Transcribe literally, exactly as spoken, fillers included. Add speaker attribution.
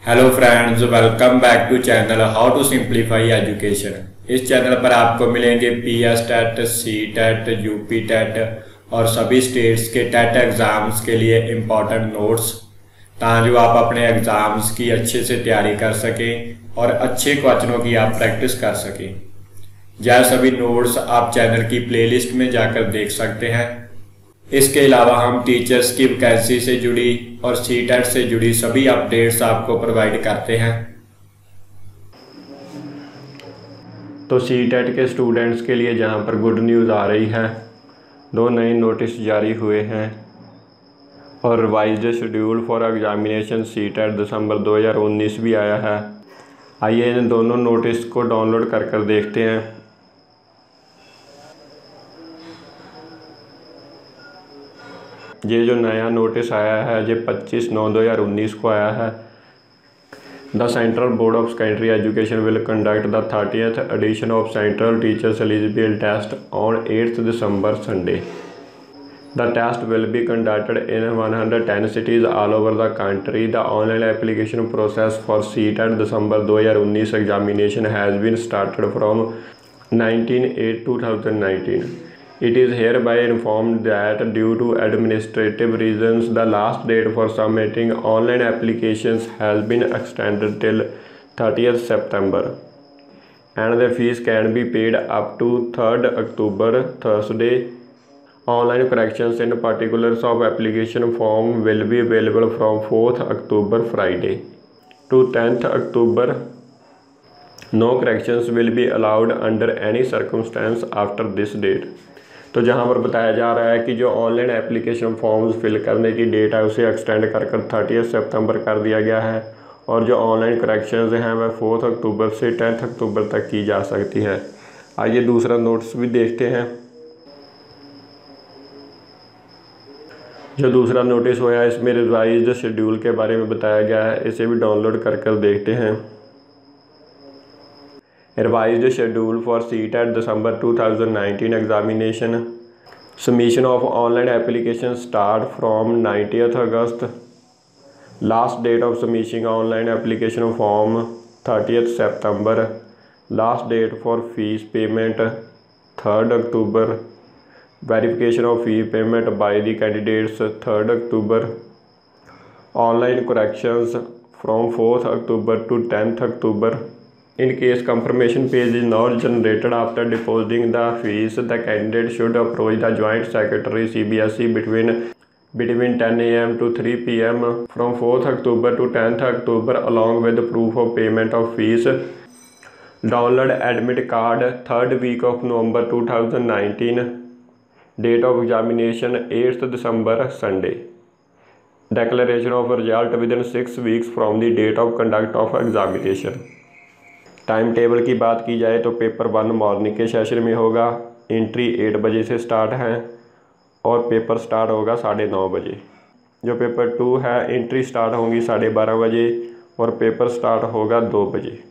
Speaker 1: Hello friends, welcome back to channel how to simplify education. इस channel पर आपको मिलेंगे P S TET, C TET, U P TET और सभी states के टेट एग्ज़ाम्स के लिए इम्पॉर्टेंट नोट्स, ताकि आप अपने एग्ज़ाम्स की अच्छे से तैयारी कर सकें और अच्छे क्वेश्चनों की आप प्रैक्टिस कर सकें। यह सभी नोट्स आप चैनल की प्लेलिस्ट में जाकर देख सकते हैं। इसके अलावा हम टीचर्स की वैकेंसी से जुड़ी और सी टेट से जुड़ी सभी अपडेट्स आपको प्रोवाइड करते हैं। तो सी टेट के स्टूडेंट्स के लिए जहां पर गुड न्यूज़ आ रही है, दो नए नोटिस जारी हुए हैं और revised schedule for examination C TET दिसंबर दो हज़ार उन्नीस भी आया है। आइए इन दोनों नोटिस को डाउनलोड कर कर देखते हैं। ये जो नया नोटिस आया है ये पच्चीस नौ दो हज़ार उन्नीस को आया है। The central board of secondary education will conduct the thirtieth edition of central teachers eligibility test on eighth December Sunday. The test will be conducted in one hundred ten cities all over the country. The online application process for C TET दिसंबर दो हज़ार उन्नीस examination has been started from nineteen eight two thousand nineteen. It is hereby informed that due to administrative reasons, the last date for submitting online applications has been extended till thirtieth September, and the fees can be paid up to third October, Thursday. Online corrections in particulars of application form will be available from fourth October, Friday, to tenth October. No corrections will be allowed under any circumstance after this date. तो जहां पर बताया जा रहा है कि जो online application forms fill करने की डेट है उसे एक्सटेंड कर कर थर्टियथ सितंबर कर दिया गया है और जो ऑनलाइन करेक्शंस हैं वह फोर्थ अक्टूबर से टेंथ अक्टूबर तक की जा सकती है। आइए दूसरा नोट्स भी देखते हैं। जो दूसरा नोटिस हुआ है इसमें रिवाइज्ड शेड्यूल के बारे में बताया गया है, इसे भी डाउनलोड कर कर देखते हैं। Revised schedule for C TET December two thousand nineteen examination. Submission of online application start from ninetieth August. Last date of submission online application form thirtieth September. Last date for fees payment third October. Verification of fee payment by the candidates third October. Online corrections from fourth October to tenth October. In case confirmation page is not generated after depositing the fees, the candidate should approach the Joint Secretary C B S E between between ten A M to three P M from fourth October to tenth October along with proof of payment of fees. Download admit card third week of November two thousand nineteen. Date of examination eighth December Sunday. Declaration of result within six weeks from the date of conduct of examination. Time table की बात की जाए तो paper one morning के session में होगा। Entry eight बजे से स्टार्ट है और पेपर स्टार्ट होगा साढ़े नौ बजे। जो पेपर टू है एंट्री स्टार्ट होंगी साढ़े बारह बजे और पेपर स्टार्ट होगा दो बजे।